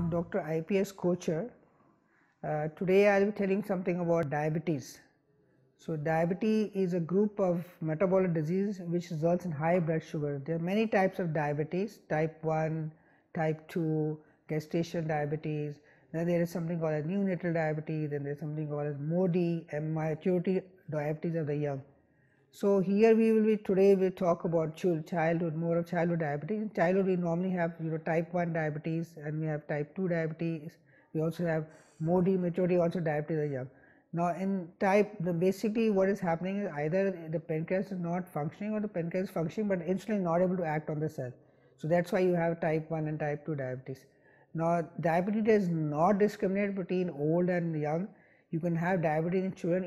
I'm Dr. IPS Kochar. Today I'll be telling something about diabetes. So diabetes is a group of metabolic disease which results in high blood sugar. There are many types of diabetes: type 1, type 2, gestational diabetes. Then there is something called as neonatal diabetes, then there is something called as MODY and maturity diabetes of the young. So here today we'll talk about childhood, more of childhood diabetes. In childhood we normally have type 1 diabetes, and we have type 2 diabetes. We also have MODY, maturity also diabetes of the young. Now in basically what is happening is either the pancreas is not functioning or the pancreas is functioning but insulin is not able to act on the cell. So that's why you have type 1 and type 2 diabetes. Now diabetes does not discriminate between old and young. You can have diabetes in children,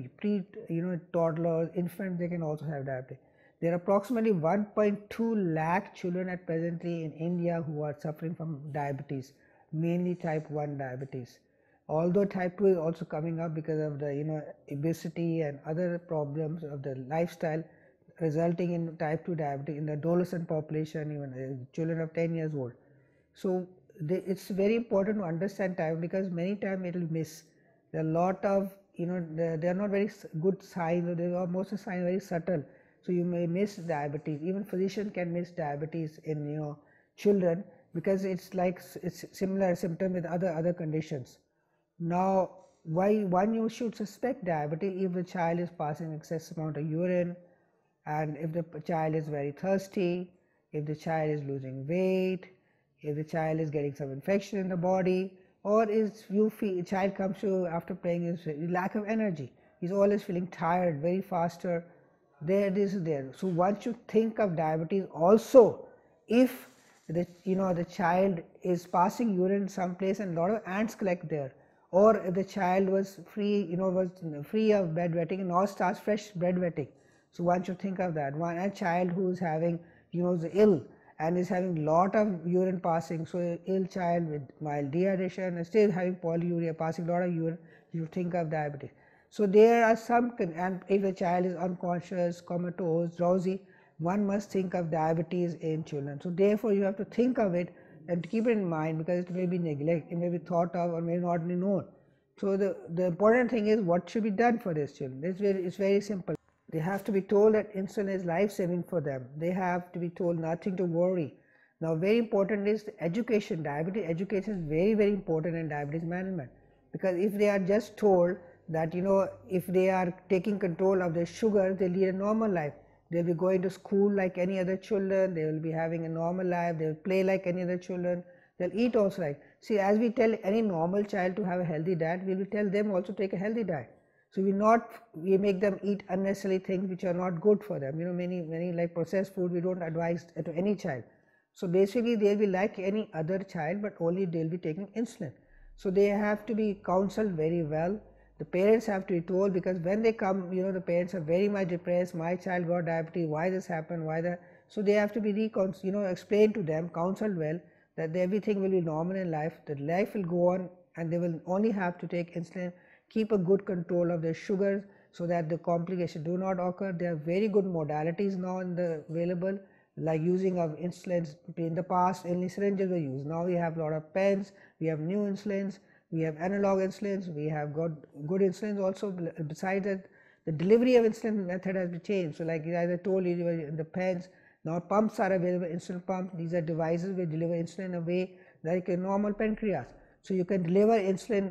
even toddlers, infants, they can also have diabetes. There are approximately 1.2 lakh children at presently in India who are suffering from diabetes, mainly type 1 diabetes. Although type 2 is also coming up because of the obesity and other problems of the lifestyle resulting in type 2 diabetes in the adolescent population, even children of 10 years old. So it's very important to understand type because many times it will miss. There are a lot of they are not very good signs, or they are most of the signs very subtle. So you may miss diabetes. Even physician can miss diabetes in children because it's similar symptom with other conditions. Now, why you should suspect diabetes if the child is passing excess amount of urine, and if the child is very thirsty, if the child is losing weight, if the child is getting some infection in the body, or child comes to after playing his lack of energy. He's always feeling tired, very faster. This is there. So one should think of diabetes also if the child is passing urine someplace and a lot of ants collect there, or if the child was free of bedwetting and now starts fresh bedwetting. So one should think of that. A child who is having is ill and is having lot of urine passing, so ill child with mild dehydration and still having polyuria, passing a lot of urine, you think of diabetes. So there are some, and if the child is unconscious, comatose, drowsy, one must think of diabetes in children. So therefore you have to think of it and keep it in mind because it may be neglected, it may be thought of or may not be known. So the important thing is what should be done for these children. It's very simple. They have to be told that insulin is life-saving for them. They have to be told nothing to worry. Now very important is the education. Diabetes education is very, very important in diabetes management, because if they are just told that if they are taking control of their sugar, they lead a normal life. They'll be going to school like any other children, they will be having a normal life, they will play like any other children, they'll eat also like. See, as we tell any normal child to have a healthy diet, we will tell them also take a healthy diet. So we make them eat unnecessary things which are not good for them. Many like processed food we don't advise to any child. So basically they'll be like any other child, but only they'll be taking insulin. So they have to be counseled very well. The parents have to be told, because when they come, the parents are very much depressed. My child got diabetes. Why this happened? Why that? So they have to be explained to them, counseled well, that everything will be normal in life. That life will go on, and they will only have to take insulin. Keep a good control of their sugars so that the complications do not occur. There are very good modalities now available, like using of insulins. In the past only syringes were used. Now we have a lot of pens, we have new insulins, we have analog insulins, we have got good insulins also. Besides that, the delivery of insulin method has been changed. So like as I told you, in the pens, now pumps are available, insulin pumps. These are devices which deliver insulin in a way like a normal pancreas. So you can deliver insulin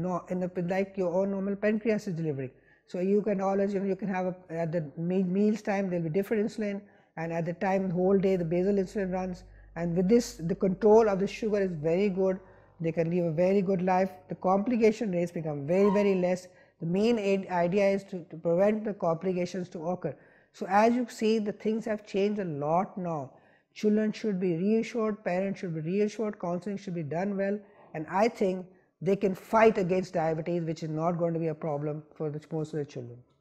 like your own normal pancreas is delivering. So you can always you can have at the meals time there will be different insulin, and at the time whole day the basal insulin runs, and with this the control of the sugar is very good. They can live a very good life. The complication rates become very, very less. The main idea is to prevent the complications to occur. So as you see, the things have changed a lot now. Children should be reassured, parents should be reassured, counseling should be done well, and I think they can fight against diabetes, which is not going to be a problem for most of the children.